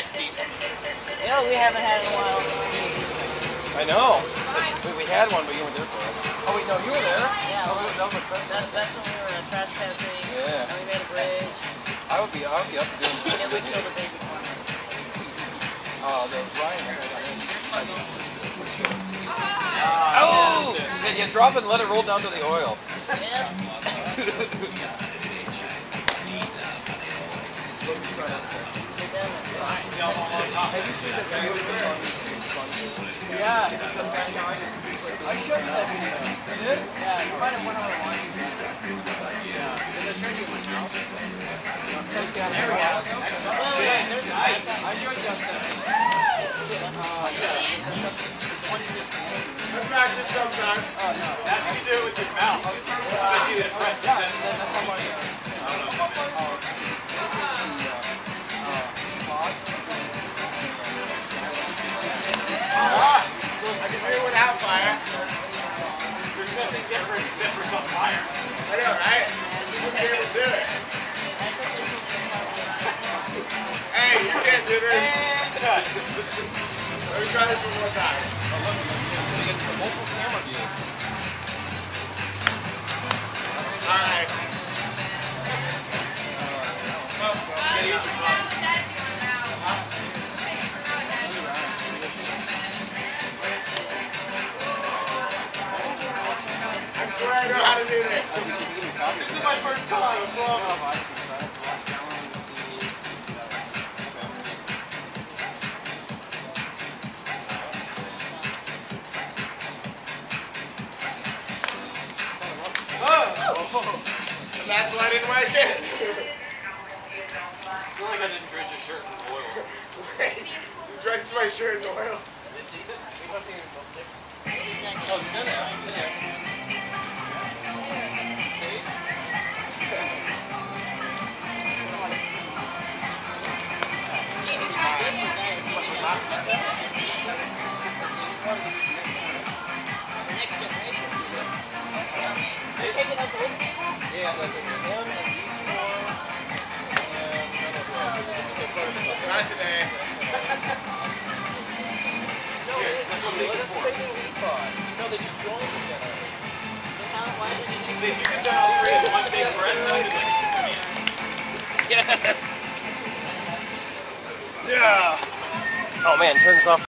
You know, we haven't had in a while. I know. We had one, but you weren't there for it. Oh wait, no, you were there. Yeah, That's when we were trespassing. Yeah. And we made a bridge. I would be up to doing And then we killed a baby corn. the Ryan. Oh! Yeah, drop it and let it roll down to the oil. Yeah. Yeah. I showed you that video. You did? Yeah, you might have went over one. Yeah. Did I show you my house? There we go. I showed you outside. I practice sometimes. Oh, no. That's what you do with your mouth. I do it press it. That's how much. I can do it without fire. There's nothing different except for the fire. I know, right? I should just be able to do it. Hey, you can't do this. And cut. Let me try this one more time. Multiple camera views. Alright. Get easy, I swear I know how to do this. This is my first time, I promise. And that's why I didn't wear a shirt. I feel like I didn't drench your shirt in oil. Wait, you drenched my shirt in oil? Oh, you did it. Yeah, like him and these four, and Not today. No, they just joined together. See, if you could all three in one big breath, that would be like Superman. Yeah. Yeah. Oh man, turn this off.